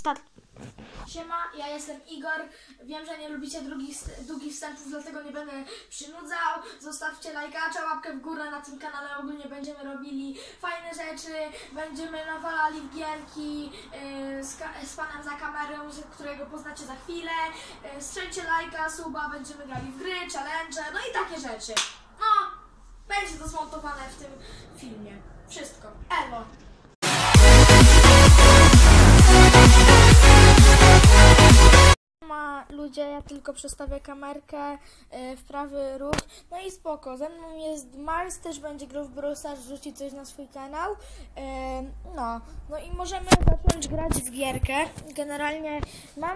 Start. Siema, ja jestem Igor. Wiem, że nie lubicie długich wstępów, dlatego nie będę przynudzał. Zostawcie lajkacza, łapkę w górę na tym kanale. Ogólnie będziemy robili fajne rzeczy. Będziemy nawalali w gierki z panem za kamerą, którego poznacie za chwilę. Strzelcie lajka, suba, będziemy grali w gry, challenge, no i takie rzeczy. No, będzie to zmontowane w tym filmie. Wszystko. Elo. Ludzie, ja tylko przestawię kamerkę w prawy róg, no i spoko. Ze mną jest Mars, też będzie grał w Brawl Stars, wrzuci coś na swój kanał. No i możemy zacząć grać w gierkę. Generalnie mam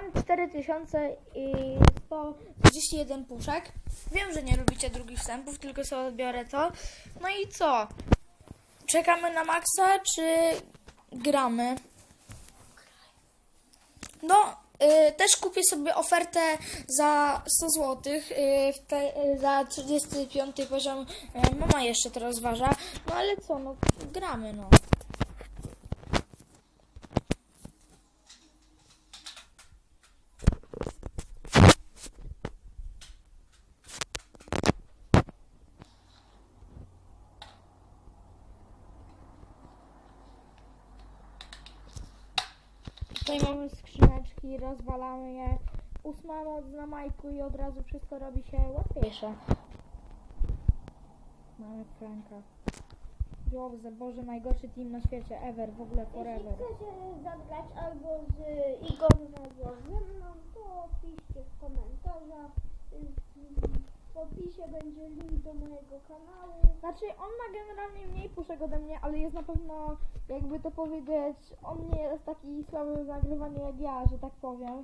4131 puszek. Wiem, że nie lubicie drugich wstępów, tylko sobie odbiorę to. No i co? Czekamy na Maxa, czy gramy? No, też kupię sobie ofertę za 100 zł, za 35 poziom. Mama jeszcze to rozważa, no ale co, no gramy, no. Tutaj mamy skrzyneczki, rozwalamy je, 8 noc na majku i od razu wszystko robi się łatwiejsze. Mamy Franka. Jobze, Boże, najgorszy team na świecie, ever, w ogóle forever. Jeśli chcecie zagrać albo z Igorem albo ze mną, to piszcie w komentarzach. W opisie będzie link do mojego kanału. Znaczy, on ma generalnie mniej puszek ode mnie, ale jest na pewno, jakby to powiedzieć, on nie jest taki słaby w nagrywaniu jak ja, że tak powiem.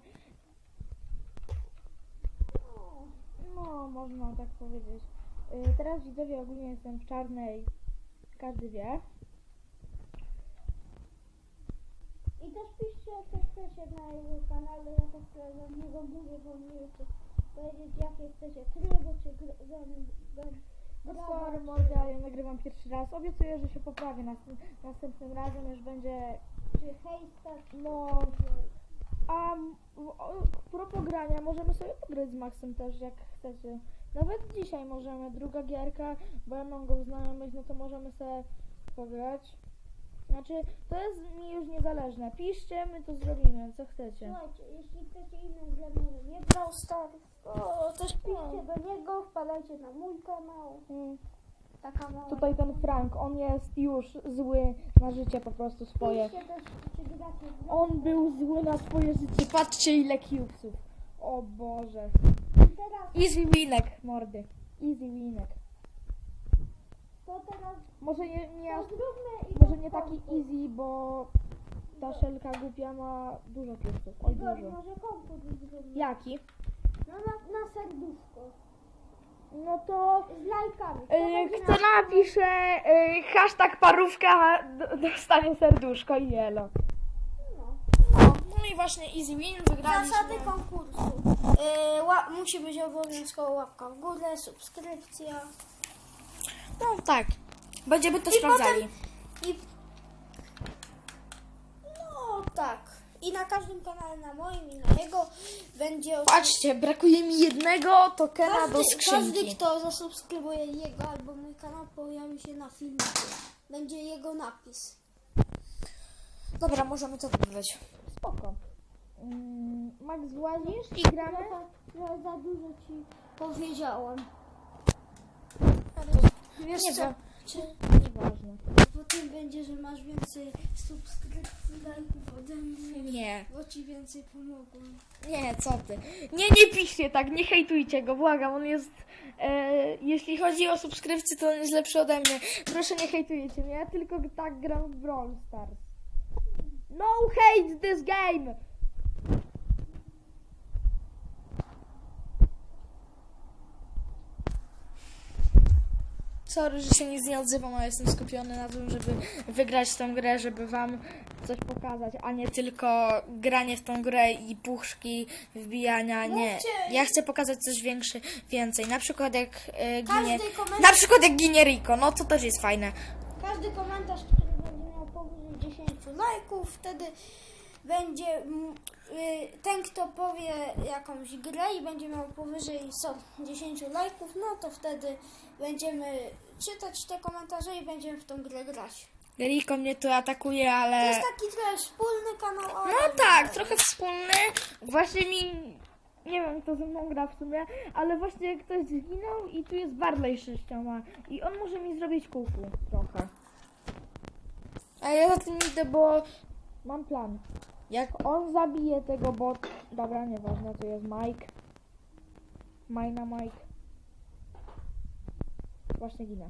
No, można tak powiedzieć. Teraz widzowie, ogólnie jestem w czarnej, każdy wie. I też piszcie co chcecie na jego kanale, ja też za niego mówię, bo możecie powiedzieć jakie chcecie tryby, czy Sorry, mordę, ale ja nagrywam pierwszy raz. Obiecuję, że się poprawię następnym razem, już będzie... czy hejstać. No... A propos grania, możemy sobie pograć z Maxem też, jak chcecie. Nawet dzisiaj możemy, druga gierka, bo ja mam go w znajomych, no to możemy sobie pograć. Znaczy, to jest mi już niezależne. Piszcie, my to zrobimy, co chcecie. Słuchajcie, jeśli chcecie inną grę, może nie Brawl Stars, to też piszcie do niego, wpadajcie na mój kanał. Taka mała... Tutaj ten Frank, on jest już zły na życie po prostu swoje. Piszcie też, czy gracie w On był zły na swoje życie. Patrzcie, ile cubesów. O Boże. teraz, Easy winek, mordy. Easy winek. to teraz Może nie to zróbmy i może nie taki easy, bo ta szelka głupia ma dużo cubesów. Oj, Igor, dużo. może konkurs zróbmy. Jaki? No na serduszko. No to Z lajkami. kto napisze hashtag parówka dostanie serduszko i elo. No i właśnie easy win, wygraliśmy. Zasady konkursu. Musi być obowiązkowo łapka w górę, subskrypcja. No tak, będziemy to I sprawdzali. No tak. I na każdym kanale, na moim i na jego będzie... Patrzcie, brakuje mi jednego tokena do skrzynki. Każdy, kto zasubskrybuje jego albo mój kanał, pojawi się na filmiku. Będzie jego napis. Dobra, możemy to wybrać. Spoko. Max, włazisz i gramy? Trochę za dużo ci powiedziałem. Wiesz Nie co? wiem. Nieważne. Potem będzie, że masz więcej subskrypcji, lajków ode mnie. Nie. Bo ci więcej pomogłem. Nie, co ty. Nie piszcie tak, nie hejtujcie go, błagam, on jest... jeśli chodzi o subskrypcję, to on jest lepszy ode mnie. Proszę, nie hejtujcie mnie, ja tylko tak gram w Brawl Stars. No hate this game! Sorry, że się nic nie odzywam, ale jestem skupiony na tym, żeby wygrać tą grę, żeby wam coś pokazać, a nie tylko granie w tą grę i puszki, wbijania, nie. Ja chcę pokazać coś więcej, na przykład jak ginie, ginie Rico, no to też jest fajne. Każdy komentarz, który będzie miał powyżej 10 lajków, wtedy będzie ten, kto powie jakąś grę i będzie miał powyżej 10 lajków, no to wtedy będziemy czytać te komentarze i będziemy w tą grę grać. Riko mnie tu atakuje, To ale... jest taki trochę wspólny kanał. ale- No tak, trochę wspólny. Właśnie mi... Nie wiem, kto ze mną gra w sumie, ale właśnie ktoś zginął i tu jest Barley 6. I on może mi zrobić kuku trochę. A ja za tym idę, bo mam plan. Jak on zabije tego bot... Dobra, nieważne, to jest Mike. Mike. Właśnie ginę.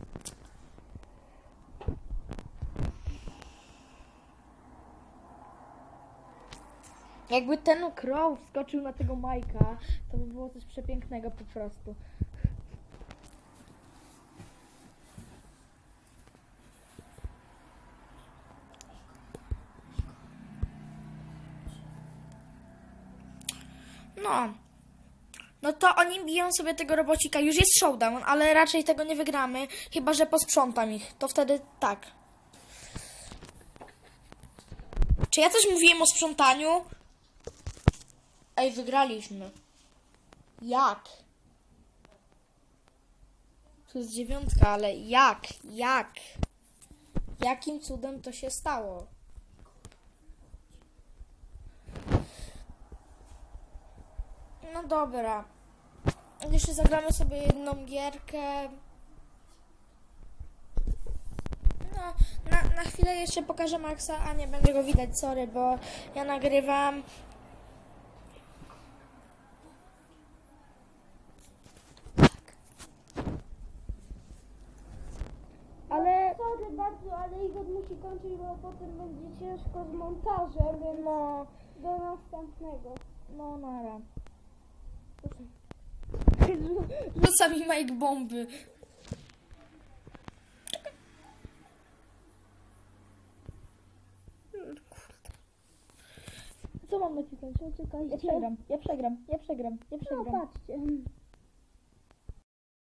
Jakby ten Crow wskoczył na tego Majka, to by było coś przepięknego po prostu. No to oni biją sobie tego robocika. Już jest showdown, ale raczej tego nie wygramy. Chyba że posprzątam ich. To wtedy tak. Czy ja coś mówiłem o sprzątaniu? Ej, wygraliśmy. Jak? Tu jest 9, ale jak? Jakim cudem to się stało? No dobra. Jeszcze zagramy sobie jedną gierkę. No, na chwilę jeszcze pokażę Maxa, a nie będzie go widać, sorry, bo ja nagrywam. Ale Sorry bardzo, ale Igor musi kończyć, bo potem będzie ciężko z montażem, więc No, do następnego. no nara. Rzuca mi Mike bomby. Co mam nacisnąć? Czekaj, ja przegram. No patrzcie.